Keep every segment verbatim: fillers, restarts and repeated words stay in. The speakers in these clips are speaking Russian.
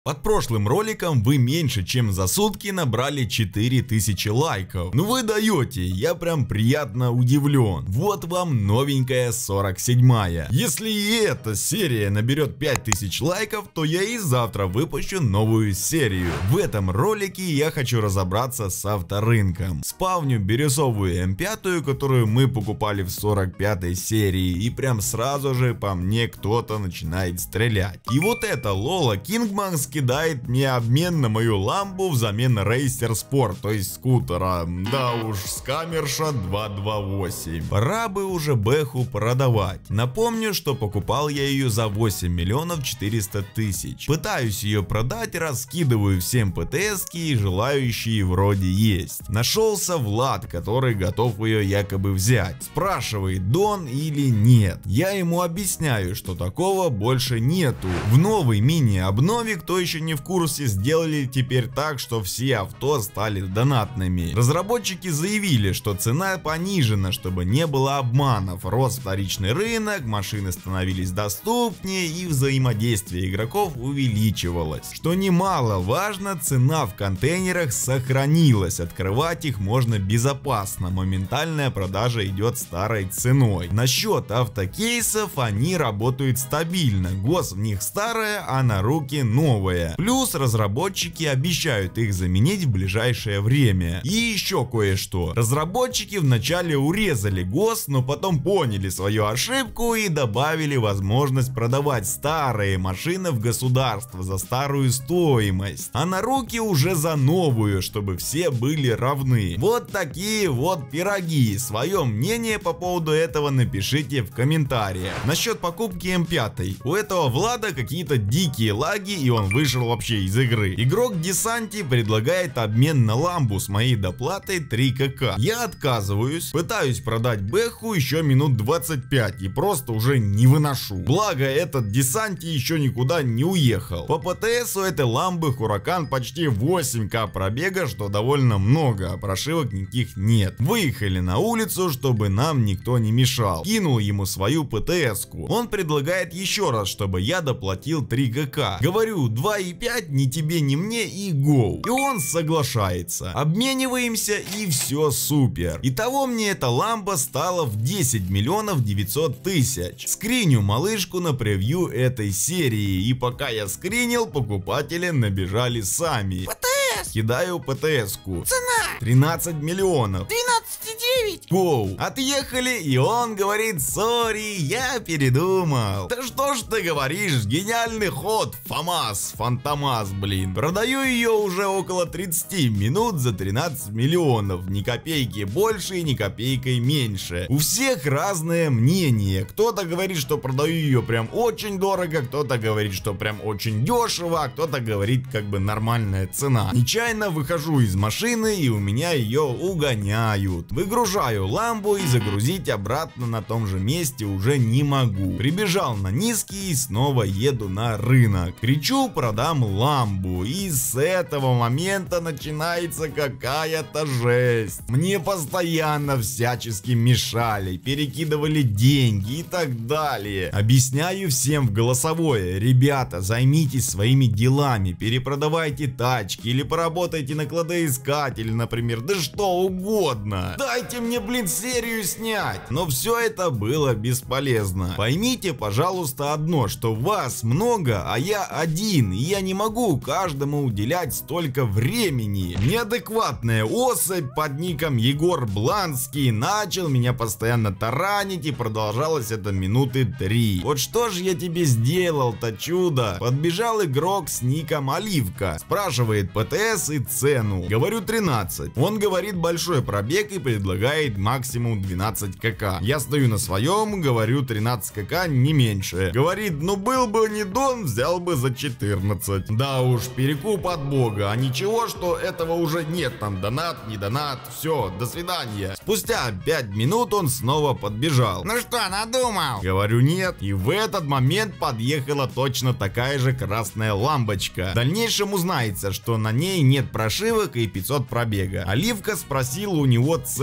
Под прошлым роликом вы меньше чем за сутки набрали четыре тысячи лайков. Ну вы даете, я прям приятно удивлен. Вот вам новенькая сорок седьмая. Если и эта серия наберет пять тысяч лайков, то я и завтра выпущу новую серию. В этом ролике я хочу разобраться с авторынком. Спавню бирюзовую эм пять, которую мы покупали в сорок пятой серии, и прям сразу же по мне кто-то начинает стрелять. И вот эта Лола Кингман кидает мне обмен на мою ламбу взамен Racer Sport, то есть скутера. Да уж, скамерша два два восемь. Пора бы уже бэху продавать. Напомню, что покупал я ее за восемь миллионов четыреста тысяч. Пытаюсь ее продать, раскидываю всем ПТСки, и желающие вроде есть. Нашелся Влад, который готов ее якобы взять. Спрашивает, Дон или нет. Я ему объясняю, что такого больше нету. В новый мини-обнове, кто еще не в курсе, сделали теперь так, что все авто стали донатными. Разработчики заявили, что цена понижена, чтобы не было обманов. Рос вторичный рынок, машины становились доступнее и взаимодействие игроков увеличивалось. Что немаловажно, цена в контейнерах сохранилась. Открывать их можно безопасно. Моментальная продажа идет старой ценой. Насчет автокейсов, они работают стабильно. Гос в них старая, а на руки новая. Плюс разработчики обещают их заменить в ближайшее время. И еще кое-что. Разработчики вначале урезали гос, но потом поняли свою ошибку и добавили возможность продавать старые машины в государство за старую стоимость, а на руки уже за новую, чтобы все были равны. Вот такие вот пироги. Свое мнение по поводу этого напишите в комментариях. Насчет покупки эм пять. У этого Влада какие-то дикие лаги, и он вышел вообще из игры. Игрок Десанти предлагает обмен на ламбу с моей доплатой три ка. Я отказываюсь, пытаюсь продать бэху еще минут двадцать пять и просто уже не выношу. Благо этот Десанти еще никуда не уехал. По ПТС у этой ламбы Huracan почти восемь ка пробега, что довольно много, а прошивок никаких нет. Выехали на улицу, чтобы нам никто не мешал. Кинул ему свою ПТСку. Он предлагает еще раз, чтобы я доплатил три ка. Говорю, два и пять ни тебе, ни мне и гоу. И он соглашается. Обмениваемся и все супер. Итого мне эта ламба стала в десять миллионов девятьсот тысяч. Скриню малышку на превью этой серии. И пока я скринил, покупатели набежали сами. ПТС! Кидаю ПТСку. Цена! тринадцать миллионов. двенадцать и девять! Гоу. Отъехали, и он говорит, сори, я передумал. Да что ж ты говоришь, гениальный ход, ФАМАС, Фантомас, блин. Продаю ее уже около тридцати минут за тринадцать миллионов. Ни копейки больше и ни копейкой меньше. У всех разное мнение. Кто-то говорит, что продаю ее прям очень дорого, кто-то говорит, что прям очень дешево, а кто-то говорит, как бы нормальная цена. Нечаянно выхожу из машины, и у меня ее угоняют. Выгружаю ламбу и загрузить обратно на том же месте уже не могу. Прибежал на низкий и снова еду на рынок. Кричу, продам ламбу, и с этого момента начинается какая-то жесть. Мне постоянно всячески мешали, перекидывали деньги и так далее. Объясняю всем в голосовое: ребята, займитесь своими делами, перепродавайте тачки или поработайте на кладоискателе, например, да что угодно. Дайте мне, блин, серию снять. Но все это было бесполезно. Поймите, пожалуйста, одно, что вас много, а я один, и я не могу каждому уделять столько времени. Неадекватная особь под ником Егор Бланский начал меня постоянно таранить, и продолжалось это минуты три. Вот что же я тебе сделал-то, чудо? Подбежал игрок с ником Оливка, спрашивает ПТС и цену. Говорю тринадцать. Он говорит большой пробег и предлагает максимум двенадцать ка. Я стою на своем, говорю тринадцать ка, не меньше. Говорит, ну был бы не Дон, взял бы за четырнадцать. Да уж, перекуп от бога, а ничего, что этого уже нет, там донат, не донат, все, до свидания. Спустя пять минут он снова подбежал. Ну что, надумал? Говорю нет, и в этот момент подъехала точно такая же красная ламбочка. В дальнейшем узнается, что на ней нет прошивок и пятьсот пробега. Оливка спросила у него цену, тот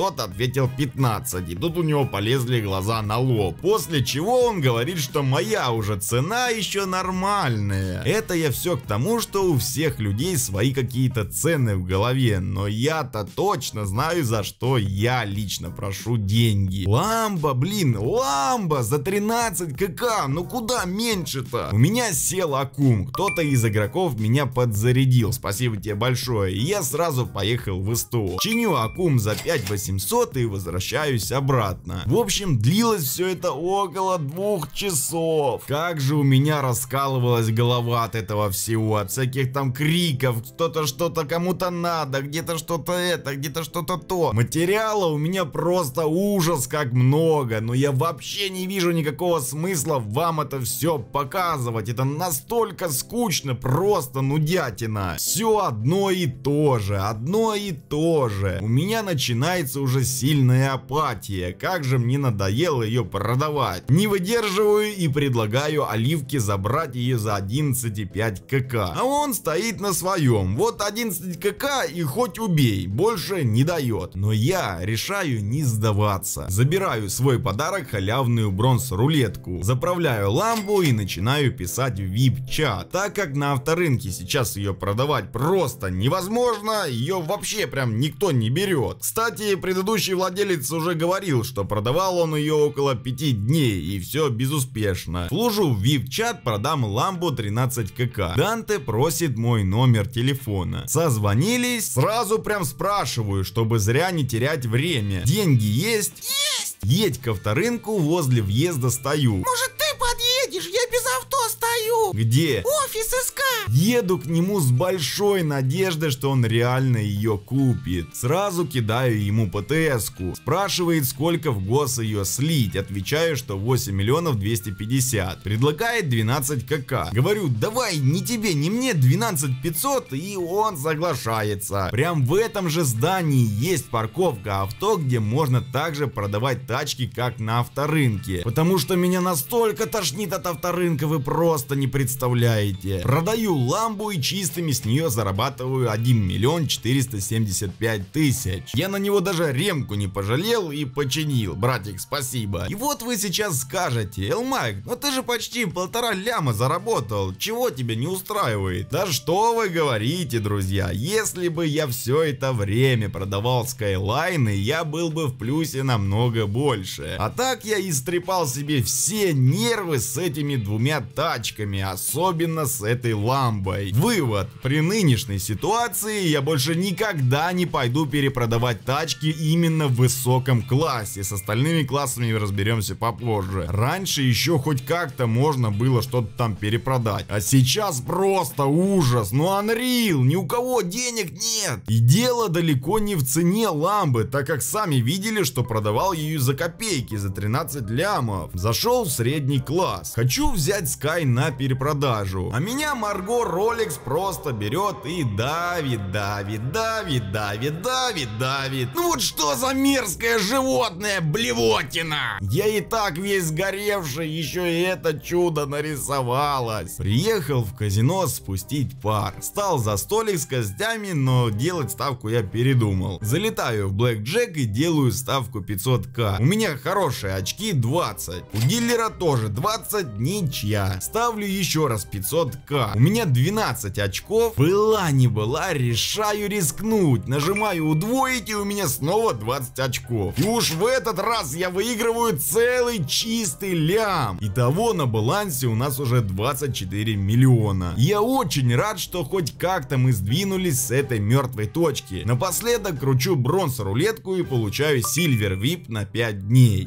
тот ответил пятнадцать, и тут у него полезли глаза на лоб. После чего он говорит, что моя уже цена еще нормальная. Это я все к тому, что у всех людей свои какие-то цены в голове, но я-то точно знаю, за что я лично прошу деньги. Ламбо, блин, ламбо за тринадцать кк, ну куда меньше-то? У меня сел аккум, кто-то из игроков меня подзарядил, спасибо тебе большое, и я сразу поехал в СТО. Чиню аккум за пять восемьсот и возвращаюсь обратно. В общем, длилось все это около двух часов. Как же у меня раскалывалась голова от этого всего, от всяких там криков, кто-то что-то кому-то надо, где-то что-то это, где-то что-то то. Материала у меня просто ужас как много, но я вообще не вижу никакого смысла вам это все показывать. Это настолько скучно, просто нудятина. Все одно и то же, одно и то же. У меня начинается уже сильная апатия. Как же мне надоело ее продавать. Не выдерживаю и предлагаю Оливке забрать ее за одиннадцать и пять кк. А он стоит на своем. Вот одиннадцать кк и хоть убей, больше не дает. Но я решаю не сдаваться. Забираю свой подарок, халявную бронз-рулетку. Заправляю лампу и начинаю писать в вип-чат. Так как на авторынке сейчас ее продавать просто невозможно, ее вообще прям никто не берет. Кстати, предыдущий владелец уже говорил, что продавал он ее около пяти дней и все безуспешно. Служу в вип-чат, продам ламбу тринадцать кк. Данте просит мой номер телефона. Созвонились, сразу прям спрашиваю, чтобы зря не терять время. Деньги есть? Есть! Едь к авторынку, возле въезда стою. Может, ты подъедешь? Я без авто стою. Где? Офис СК. Еду к нему с большой надеждой, что он реально ее купит. Сразу кидаю ему ПТС-ку. Спрашивает, сколько в гос ее слить. Отвечаю, что восемь миллионов двести пятьдесят. Предлагает двенадцать кк. Говорю, давай ни тебе, ни мне двенадцать пятьсот, и он соглашается. Прям в этом же здании есть парковка авто, где можно также продавать тачки, как на авторынке. Потому что меня настолько тошнит от авторынка, вы просто не представляете. Продаю ламбу и чистыми с нее зарабатываю один миллион четыреста семьдесят пять тысяч. Я на него даже ремку не пожалел и починил. Братик, спасибо. И вот вы сейчас скажете, Элмайк, ну ты же почти полтора ляма заработал. Чего тебя не устраивает? Да что вы говорите, друзья. Если бы я все это время продавал скайлайны, я был бы в плюсе намного больше. А так я истрепал себе все нервы с этими двумя тачками, особенно с этой ламбой. Вывод: при нынешней ситуации я больше никогда не пойду перепродавать тачки именно в высоком классе. С остальными классами разберемся попозже. Раньше еще хоть как-то можно было что-то там перепродать, а сейчас просто ужас. Ну Unreal, ни у кого денег нет. И дело далеко не в цене ламбы, так как сами видели, что продавал ее за копейки, за тринадцать лямов. Зашел в средний класс. Хочу взять Sky на перепродажу, а меня Марго Rolex просто берет и давит, давит, давит, давит, давит, давит. Ну вот что за мерзкое животное, блевотина! Я и так весь сгоревший, еще и это чудо нарисовалось. Приехал в казино спустить пар. Стал за столик с костями, но делать ставку я передумал. Залетаю в блэкджек и делаю ставку пятьсот ка. У меня хорошие очки двадцать. У дилера тоже двадцать, ничья. Ставлю еще раз пятьсот ка. У меня двенадцать очков. Была не была, решаю рискнуть. Нажимаю удвоить, и у меня снова двадцать очков. И уж в этот раз я выигрываю целый чистый лям. Итого на балансе у нас уже двадцать четыре миллиона. Я очень рад, что хоть как-то мы сдвинулись с этой мертвой точки. Напоследок кручу бронз-рулетку и получаю Silver ви ай пи на пять дней.